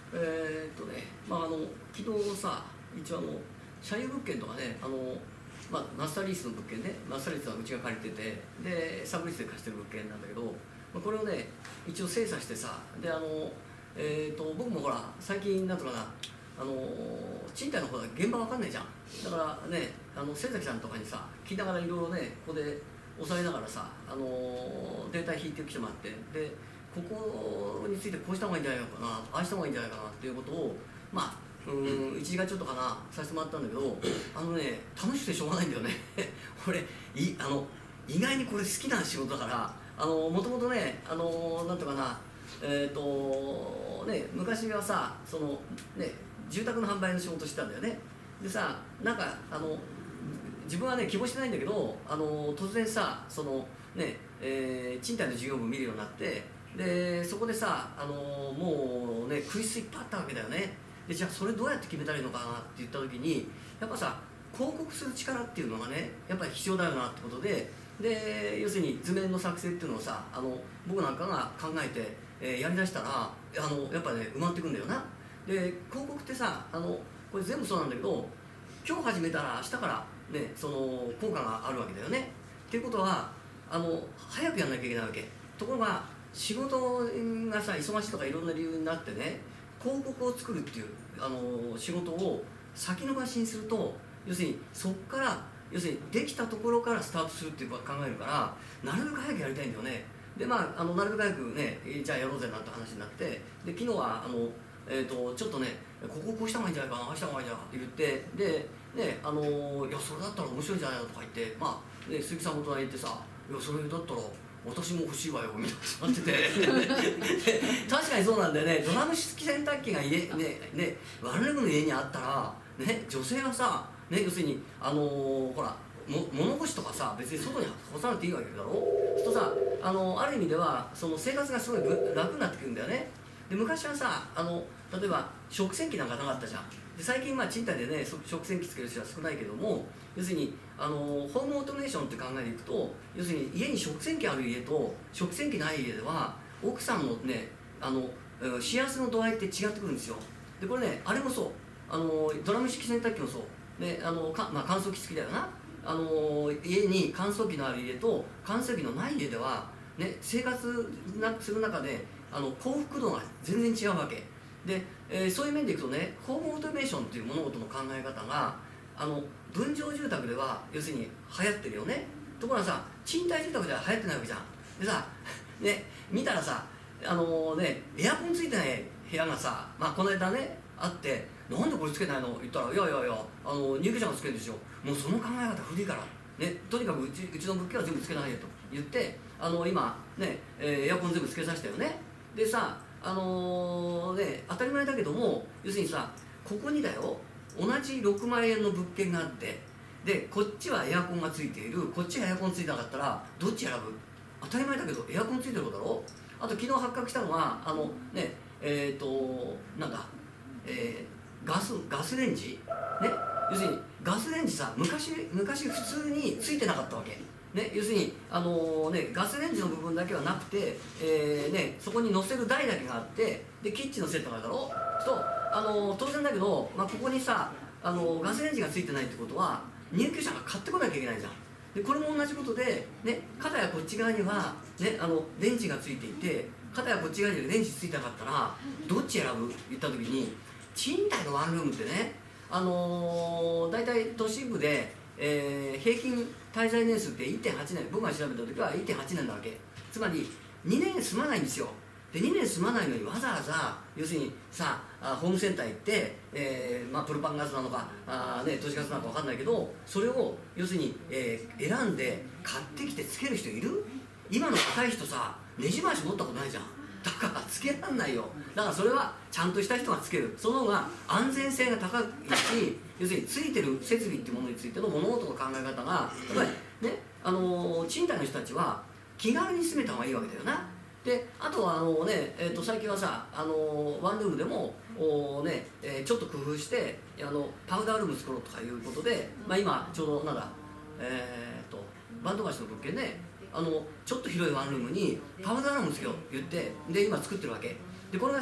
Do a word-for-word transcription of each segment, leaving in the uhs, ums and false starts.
えー、っとね、まああの昨日さ、一応あの社有物件とかね、あのまあ、マスターリースの物件ね、マスターリースはうちが借りてて、でサブリースで貸してる物件なんだけど、まあ、これをね一応精査してさ、であの、えー、と僕もほら最近なんとかな、あの賃貸の方は現場わかんないじゃん。だからね、あの瀬崎さんとかにさ聞いながらいろいろね、ここで押さえながらさ、あのデータ引いてきてもらって、でここについてこうした方がいいんじゃないかな、ああした方がいいんじゃないかなっていうことをまあうんいちじかんちょっとかなさせてもらったんだけど、あのね楽しくてしょうがないんだよね俺いあの意外にこれ好きな仕事だから、あのもともとね、あのなんとかな、えっ、ー、とね昔はさ、そのね住宅の販売の仕事してたんだよね。でさ、なんかあの自分はね希望してないんだけど、あの突然さ、そのね、えー、賃貸の事業部見るようになって、でそこでさ、あのもうねクイズいっぱいあったわけだよね。でじゃあそれどうやって決めたらいいのかなって言った時に、やっぱさ広告する力っていうのがねやっぱり必要だよなってことで、で要するに図面の作成っていうのをさ、あの僕なんかが考えて、えー、やりだしたら、あのやっぱね埋まってくんだよな。で広告ってさ、あのこれ全部そうなんだけど、今日始めたら明日からねその効果があるわけだよね。っていうことは、あの早くやんなきゃいけないわけ。ところが仕事がさ忙しいとかいろんな理由になってね、広告を作るっていうあの仕事を先延ばしにすると、要するにそこから要するにできたところからスタートするっていうことを考えるから、なるべく早くやりたいんだよね。でまあ、あのなるべく早くねじゃあやろうぜなんて話になって、で昨日はあの、えー、とちょっとねこここうした方がいいんじゃないかな、ああした方がいいんじゃないかって言って、でねあのいやそれだったら面白いんじゃないのとか言って、まあね鈴木さんも隣に行ってさ、いやそれだったら私も欲しいわよみたいなってて確かにそうなんだよね。ドラム式洗濯機が家ねねワンルームの家にあったらね、女性はさ、ね、要するにあのー、ほらも物干しとかさ別に外に干さなくていいわけだろ。そうするとさ、あのある意味ではその生活がすごい楽になってくるんだよね。で昔はさ、あの例えば食洗機なんかなかったじゃん。で最近まあ賃貸でね食洗機つける人は少ないけども、要するにあのホームオートメーションって考えていくと、要するに家に食洗機ある家と食洗機ない家では奥さんのねあの幸せの度合いって違ってくるんですよ。でこれねあれもそう、あのドラム式洗濯機もそうで、あのか、まあ、乾燥機付きだよな。あの家に乾燥機のある家と乾燥機のない家では、ね、生活なする中であの幸福度が全然違うわけで、えー、そういう面でいくとね、ホームオートメーションっていう物事の考え方があの分譲住宅では要するに流行ってるよね。ところがさ賃貸住宅では流行ってないわけじゃん。でさね見たらさ、あのー、ねエアコンついてない部屋がさ、まあ、この間ねあって、なんでこれつけないの言ったら、いやいやいやあの入居者がつけるんですよ。もうその考え方古いからね、とにかくうちうちの物件は全部つけないでと言って、あの今ね、えー、エアコン全部つけさせたよね。でさ、あのー、ね当たり前だけども、要するにさここにだよ同じろくまんえんの物件があって、でこっちはエアコンがついている、こっちがエアコンついてなかったらどっち選ぶ？当たり前だけどエアコンついてることだろ。あと昨日発覚したのはあのねえっ、ー、となんだ、えー、ガスガスレンジね、要するにガスレンジさ昔昔普通についてなかったわけね。要するにあのー、ねガスレンジの部分だけはなくて、えーね、そこに乗せる台だけがあって、でキッチンのセットがあるだろ。とあのー、当然だけど、まあ、ここにさあのー、ガスレンジがついてないってことは入居者が買ってこなきゃいけないじゃん。でこれも同じことで、ね、片やこっち側には、ね、あのレンジがついていて、片やこっち側にレンジついてなかったらどっち選ぶ言った時に、賃貸のワンルームってね、あのー、大体都市部で、えー、平均滞在年数って いってんはちねん、僕が調べた時は いってんはちねんなわけ。つまりにねん住まないんですよ。でにねん住まないのにわざわざ要するにさあホームセンター行って、えーまあ、プロパンガスなのかあ、ね、都市ガスなのか分かんないけど、それを要するに、えー、選んで買ってきてつける人いる？今の若い人さネジ回し持ったことないじゃん。だからつけらんないよ。だからそれはちゃんとした人がつける、その方が安全性が高いし、要するについてる設備っていうものについての物事の考え方がやっぱりね、あのー、賃貸の人たちは気軽に住めた方がいいわけだよな。であとはあの、ねえー、と最近はさあのワンルームでもお、ねえー、ちょっと工夫してあのパウダールーム作ろうとかいうことで、まあ、今ちょうどなんだ、えー、とバンド橋の物件であのちょっと広いワンルームにパウダールームつけようって言って、で今作ってるわけで、これがさ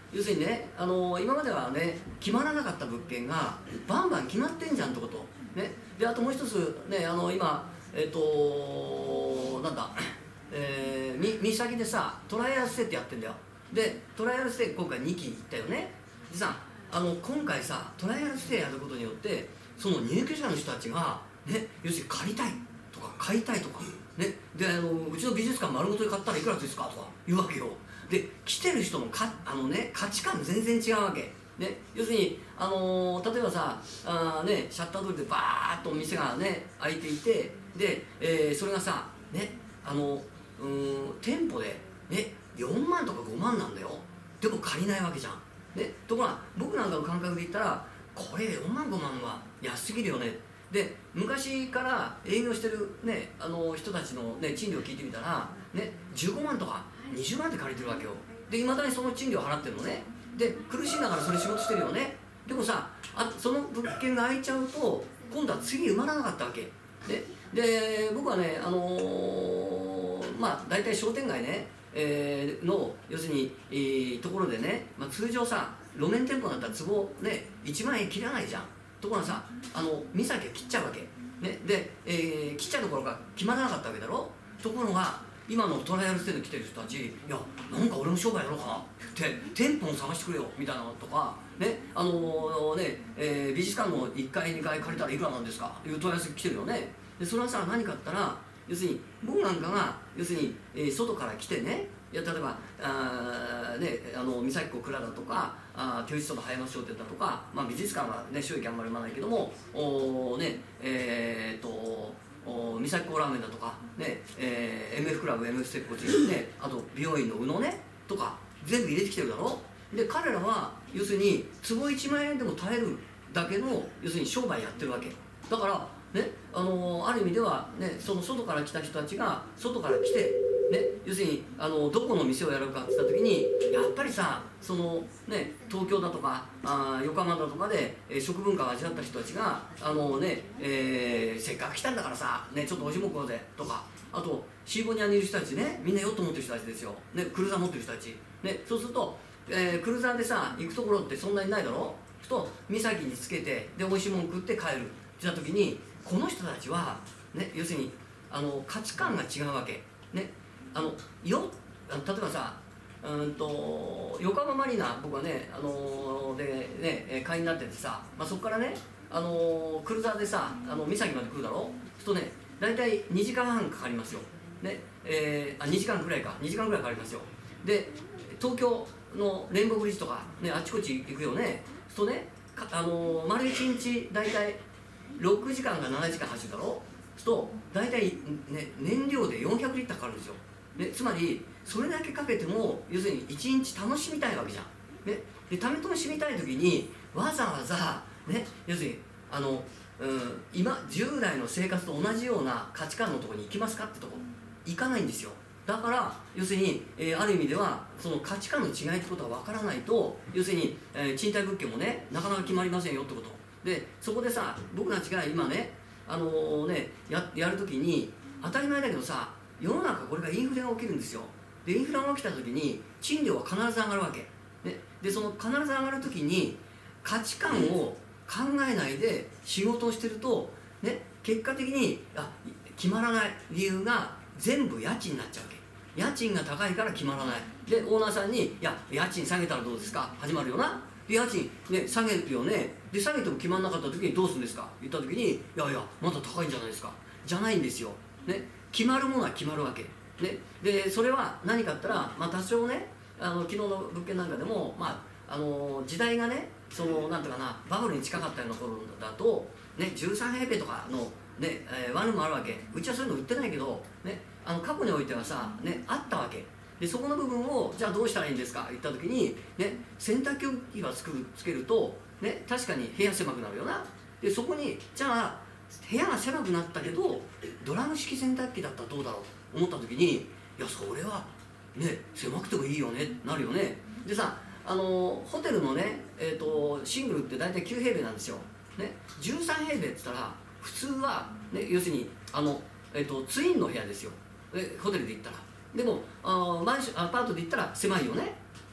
要するにね、あの今まではね決まらなかった物件がバンバン決まってんじゃんってことね。であともう一つね、あの今えっ、となんだ、えー、み三崎でさトライアルステイってやってんだよ。でトライアルステイ今回にき行ったよね。でさ、あの今回さトライアルステイやることによってその入居者の人たちがね、要するに借りたいとか買いたいとかね、であのうちの美術館丸ごとで買ったらいくらですかとか言うわけよ。で来てる人のかあの、ね、価値観全然違うわけ、ね、要するに、あのー、例えばさあ、ね、シャッター通りでバーッと店がね開いていてで、えー、それがさ、ね、あのうーん店舗で、ね、よんまんとかごまんなんだよ。でも借りないわけじゃん、ね、ところが僕なんかの感覚で言ったらこれよんまんごまんは安すぎるよね。で昔から営業してる、ね、あの人たちの、ね、賃料を聞いてみたら、ね、じゅうごまんとかにじゅうまんで借りてるわけよ。でいまだにその賃料払ってるのね。で苦しいながらそれ仕事してるよね。でもさあその物件が空いちゃうと今度は次埋まらなかったわけ、ね、で僕はね、あのー、まあ大体商店街ね、えー、の要するに、えー、ところでね、まあ、通常さ路面店舗だったら坪ねいちまんえん切らないじゃん。ところがさあの三崎は切っちゃうわけ、ね、で、えー、切っちゃうところが決まらなかったわけだろ。ところが今のトライアルステイで来てる人たち、いやなんか俺も商売やろうかなって店舗を探してくれよみたいなのとかね、あのー、ね、えー、美術館のいっかいにかい借りたらいくらなんですかいう問い合わせ来てるよね。でそれはさ何かって言ったら要するに僕なんかが要するに、えー、外から来てね、いや例えばあ、ね、あの三崎港蔵だとかあ手打ちそば葉山商店だとか、まあ、美術館はね収益あんまり生まないけどもお、ねえー、っと三崎港ラーメンだとか、ねえー、エムエフ クラブ エムエフ 接骨院、ね、あと美容院の宇野ねとか全部入れてきてるだろ。で彼らは要するに坪いちまんえんでも耐えるだけの要するに商売やってるわけだからね、あのー、ある意味では、ね、その外から来た人たちが外から来て、ね、要するにあのどこの店をやるかって言った時にやっぱりさその、ね、東京だとかあ横浜だとかで、えー、食文化を味わった人たちがあの、ねえー、せっかく来たんだからさ、ね、ちょっとおいしいもん食おうぜとか、あとシーボニアにいる人たちね、みんなヨット持ってる人たちですよ、ね、クルーザー持ってる人たち、ね、そうすると、えー、クルーザーでさ行くところってそんなにないだろ。と岬につけてで美味しいもん食って帰るって言った時にこの人たちは、ね、要するにあの価値観が違うわけ、ね、あのよ例えばさうんと横浜マリーナ僕はね、あのー、でね会員になっててさ、まあ、そこからね、あのー、クルーザーでさあの岬まで来るだろ。そうするとね大体にじかんはんかかりますよ、ねえー、あにじかんくらいかにじかんくらいかかりますよ。で東京のレインボーブリッジとか、ね、あっちこっち行くよね。そうするとね、あのー、丸いちにち大体ろくじかんかななじかん走るだろ。そうすると大体、ね、燃料でよんひゃくリッターかかるんですよ、ね、つまりそれだけかけても要するにいちにち楽しみたいわけじゃん、ね、で楽しみたい時にわざわざ、ね、要するにあの、うん、今従来の生活と同じような価値観のところに行きますかってとこ行かないんですよ。だから要するに、えー、ある意味ではその価値観の違いってことは分からないと要するに、えー、賃貸物件もねなかなか決まりませんよってことで、そこでさ僕たちが今ね、あのー、ね や, やるときに当たり前だけどさ世の中これがインフレが起きるんですよ。でインフレが起きたときに賃料は必ず上がるわけ、ね、でその必ず上がるときに価値観を考えないで仕事をしてると、ね、結果的にあ決まらない理由が全部家賃になっちゃうわけ。家賃が高いから決まらない。でオーナーさんに「いや家賃下げたらどうですか?」始まるよな。で家賃、ね、下げるよね。で下げても決まらなかった時にどうするんですか言った時に「いやいやまだ高いんじゃないですか」じゃないんですよ、ね、決まるものは決まるわけ、ね、でそれは何かって言ったら、まあ、多少ねあの昨日の物件なんかでも、まあ、あの時代がねそのなんていうかなバブルに近かったような頃だと、ね、じゅうさんへいべいとかの、ねえー、ワンルームあるわけ。うちはそういうの売ってないけど、ね、あの過去においてはさ、ね、あったわけで、そこの部分をじゃあどうしたらいいんですか言った時に、ね、洗濯機がつくつけると、ね、確かに部屋狭くなるよな。でそこにじゃあ部屋が狭くなったけどドラム式洗濯機だったらどうだろう思った時に、いやそれは、ね、狭くてもいいよねなるよね。でさあのホテルのね、えー、とシングルって大体きゅうへいべいなんですよ、ね、じゅうさんへいべいって言ったら普通は、ね、要するにあの、えー、とツインの部屋ですよ、ホテルで行ったら。でもあマンションアパートで行ったら狭いよね。っ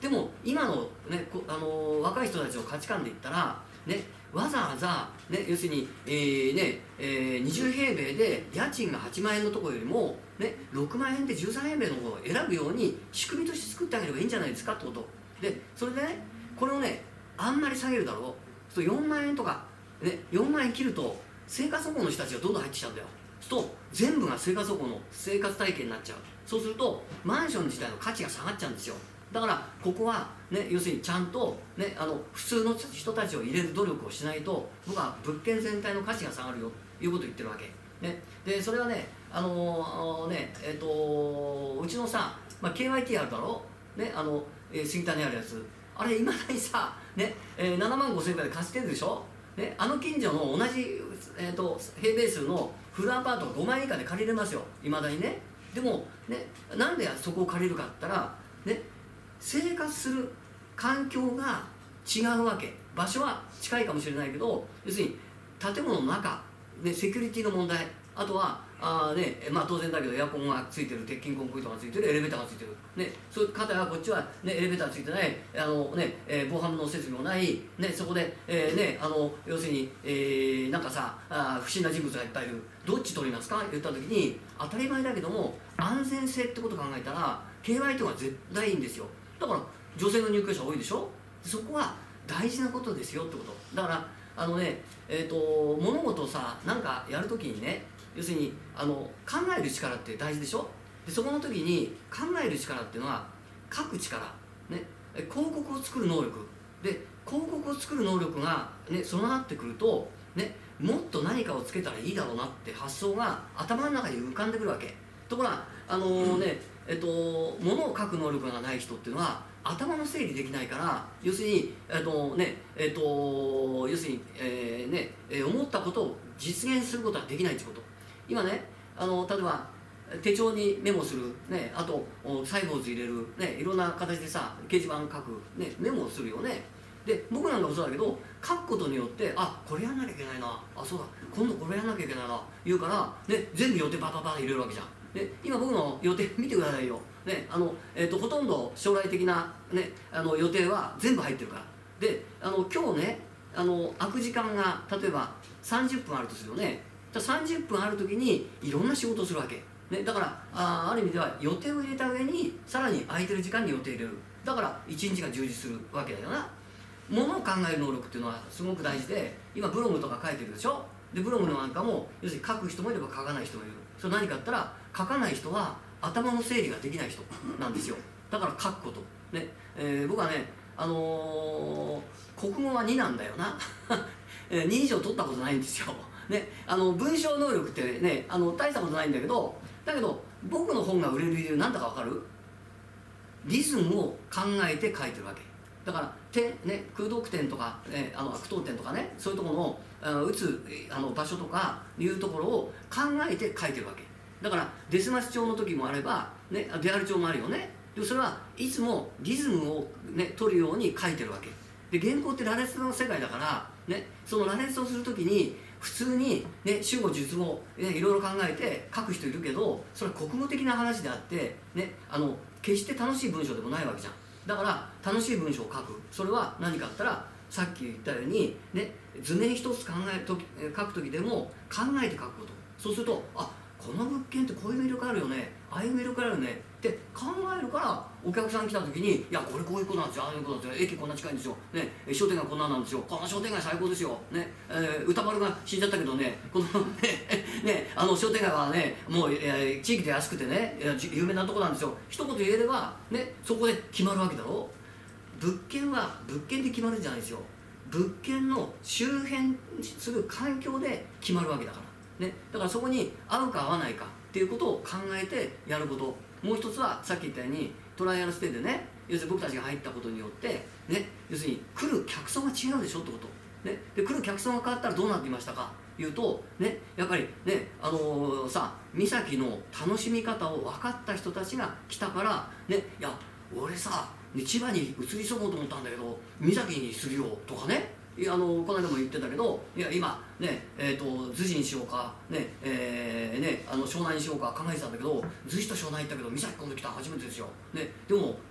でも今の、ね、こあの若い人たちの価値観で言ったら、ね、わざわざ、ね、要するに、えーねえー、にじゅうへいべいで家賃がはちまんえんのところよりも、ね、ろくまんえんでじゅうさんへいべいの方を選ぶように仕組みとして作ってあげればいいんじゃないですかってことで、それでねこれをねあんまり下げるだろう、そうよんまんえんとか、ね、よんまんえん切ると生活保護の人たちがどんどん入ってきちゃうんだよ。そうすると全部が生活保護の生活体系になっちゃう。そうするとマンション自体の価値が下がっちゃうんですよ。だからここは、ね、要するにちゃんと、ね、あの普通の人たちを入れる努力をしないと僕は物件全体の価値が下がるよということを言ってるわけ、ね、でそれはねあのー、ねえー、とうちのさ、まあ、ケーワイティー あるだろ、ね、あの、えー、杉田にあるやつ、あれいまだにさ、ねえー、ななまんごせんえんで貸してるでしょ、ね、あの近所の同じ、えー、と平米数のフルアパートがごまんえん以下で借りれますよ、いまだにね。でも、ね、なんでそこを借りるかって言ったら、ね、生活する環境が違うわけ。場所は近いかもしれないけど、要するに建物の中、ね、セキュリティの問題、あとはあ、ねまあ、当然だけどエアコンがついてる、鉄筋コンクリートがついてる、エレベーターがついてる、ね、そういう方はこっちは、ね、エレベーターついてないあの、ねえー、防犯の設備もない、ね、そこで、えーね、あの要するに、えー、なんかさあ不審な人物がいっぱいいる、どっち取りますか言った時に当たり前だけども安全性ってことを考えたら ケーワイティー が絶対いいんですよ。だから女性の入居者多いでしょ、そこは大事なことですよってこと。だからあのね、えー、と物事をさなんかやるときにね、要するにあの考える力って大事でしょ。でそこの時に考える力っていうのは書く力、ね、広告を作る能力で、広告を作る能力が、ね、備わってくると、ね、もっと何かをつけたらいいだろうなって発想が頭の中に浮かんでくるわけ。ところがあのー、ねえっと、物を書く能力がない人っていうのは頭の整理できないから、要するに、えっとねえっと、要するに、えーねえー、思ったことを実現することができないってこと。今ねあの例えば手帳にメモする、ね、あとサイボーズ入れる、ね、いろんな形でさ掲示板書く、ね、メモをするよね。で僕なんかもそうだけど書くことによってあこれやんなきゃいけないな、あそうだ今度これやんなきゃいけないな言うから、ね、全部予定バババ入れるわけじゃん。で今僕の予定見てくださいよ、ねあのえー、とほとんど将来的な、ね、あの予定は全部入ってるから。であの今日ねあの空く時間が例えばさんじゅっぷんあるとするよね。さんじゅっぷんある時にいろんな仕事をするわけ、ね、だからあある意味では予定を入れた上にさらに空いてる時間に予定入れる。だからいちにちが充実するわけだよな。ものを考える能力っていうのはすごく大事で、今ブログとか書いてるでしょ。でブログなんかも要するに書く人もいれば書かない人もいる。それ何かって言ったら書かない人は頭の整理ができない人なんですよ。だから書くこと、ねえー、僕はね、あのー、国語はになんだよなに以上取ったことないんですよ、ね、あの文章能力ってねあの大したことないんだけど、だけど僕の本が売れる理由なんだか分かる？リズムを考えて書いてるわけだから、ね、空読点とか、ね、あの句読点とかね、そういうところのあの打つあの場所とかいうところを考えて書いてるわけだから、デスマス帳の時もあれば、ね、デアル帳もあるよね。でもそれはいつもリズムを、ね、取るように書いてるわけで、原稿って羅列の世界だから、ね、その羅列をする時に普通に、ね、主語述語、ね、いろいろ考えて書く人いるけど、それは国語的な話であって、ね、あの決して楽しい文章でもないわけじゃん。だから楽しい文章を書く、それは何かって言ったらさっき言ったように、ね、図面一つ考えるとき書く時でも考えて書くこと。そうするとあこの物件ってこういう魅力あるよね、ああいう魅力あるよねって考えるから、お客さん来た時にいやこれこういうことなんですよ、ああいうことなんですよ、駅こんな近いんですよ、ね、商店街こんなんなんですよ、この商店街最高ですよ、ねえー、歌丸が死んじゃったけどね、このねねあの商店街はねもう、えー、地域で安くてね有名なとこなんですよ、一言言えれば、ね、そこで決まるわけだろ。物件は物件で決まるんじゃないですよ、物件の周辺する環境で決まるわけだから、ね、だからそこに合うか合わないかっていうことを考えてやること。もう一つはさっき言ったようにトライアルステイでね、要するに僕たちが入ったことによって、ね、要するに来る客層が違うでしょってこと、ね、で来る客層が変わったらどうなっていましたかいうと、ね、やっぱりねあのー、さ三崎の楽しみ方を分かった人たちが来たから、ね、いや俺さ千葉に移り住もうと思ったんだけど三崎にするよとかね、いやあのこの間も言ってたけど、いや今ねえー、と逗子にしようか、ねえーね、あの湘南にしようか考えてたんだけど、逗子と湘南行ったけど三崎今度来た初めてですよ、ね、でもね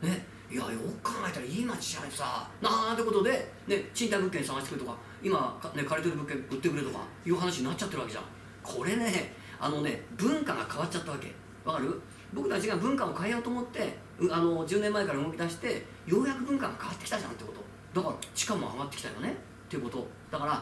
いやよく考えたらいい町じゃないさなんてことで、ね、賃貸物件探してくれとか今、ね、借りてる物件売ってくれとかいう話になっちゃってるわけじゃん。これねあのね文化が変わっちゃったわけ。わかる？僕たちが文化を変えようと思ってあのじゅうねんまえから動き出してようやく文化が変わってきたじゃんってこと。だから地価も上がってきたよねっていうことだから、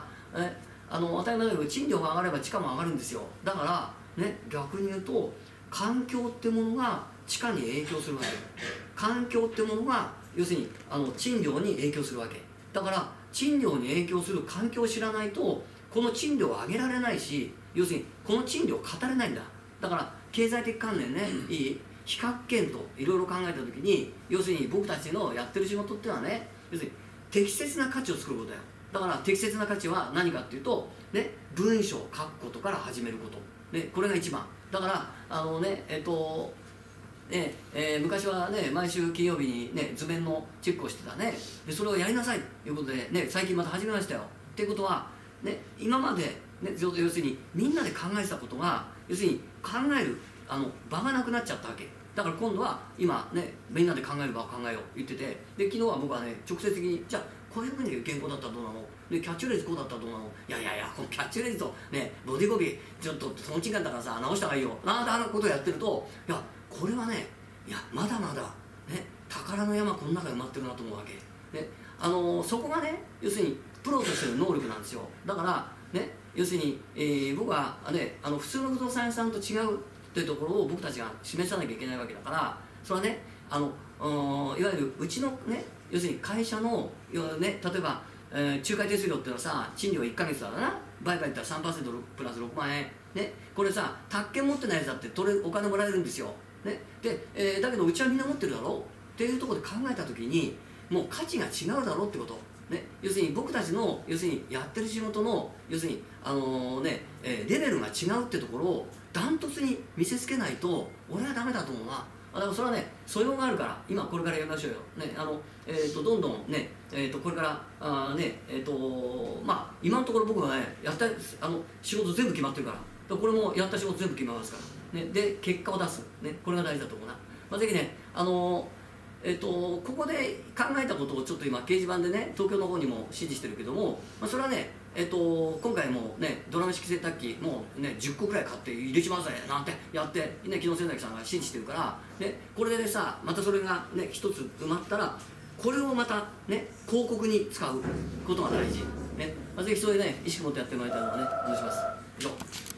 えあの当たり前だけど賃料が上がれば地価も上がるんですよ。だからね逆に言うと環境ってものが地価に影響するわけ。環境ってものが要するにあの賃料に影響するわけだから賃料に影響する環境を知らないとこの賃料を上げられないし要するにこの賃料を語れないんだ。だから経済的観念ね、いい比較権といろいろ考えた時に要するに僕たちのやってる仕事っていうのはね要するに適切な価値を作ることだよ。だから適切な価値は何かっていうと、ね、文章を書くことから始めること、ね、これが一番だからあのねえっとねえー、昔はね毎週金曜日にね図面のチェックをしてたね。でそれをやりなさいということでね最近また始めましたよ。っていうことはね今まで、ね、要するにみんなで考えてたことが要するに考えるあの場がなくなっちゃったわけだから今度は今ねみんなで考える場を考えよう言っててで昨日は僕はね直接的にじゃあこういうふうに原稿だったらどうなのでキャッチフレーズこうだったらどうなのいやいやいやこのキャッチフレーズとねボディコピーちょっとその違いだからさ直した方がいいよなんてあのことをやってるといやこれはねいやまだまだね宝の山この中に埋まってるなと思うわけねあのー、そこがね要するにプロとしての能力なんですよ。だからね要するに、えー、僕はねあの普通の不動産屋さんと違うというところを僕たちが示さなきゃいけないわけだからそれはねあのいわゆるうちのね要するに会社の、ね、例えば、えー、仲介手数料っていうのはさ賃料いっかげつだからな売買ったら さんパーセント プラスろくまんえん、ね、これさ宅建持ってないやつだって取れお金もらえるんですよ、ねでえー、だけどうちはみんな持ってるだろうっていうところで考えた時にもう価値が違うだろうってことね、要するに僕たちの要するにやってる仕事の要するに、あのーねえー、レベルが違うってところをダントツに見せつけないと俺はダメだと思うな。だからそれはね素養があるから今これからやりましょうよ、ねあのえー、とどんどんね、えー、とこれからあ、ねえーとまあ、今のところ僕はねやったあの仕事全部決まってるからからこれもやった仕事全部決まりますから、ね、で結果を出す、ね、これが大事だと思うな、まあ、ぜひねあのーえっと、ここで考えたことをちょっと今掲示板でね東京の方にも指示してるけども、まあ、それはね、えっと、今回もねドラム式洗濯機もうねじゅっこくらい買って入れちまうぜなんてやって、ね、昨日仙崎さんが指示してるから、ね、これでさまたそれがね一つ埋まったらこれをまたね広告に使うことが大事、ねまあ、ぜひそういうね意識持ってやってもらいたいのをねお願いします。以上。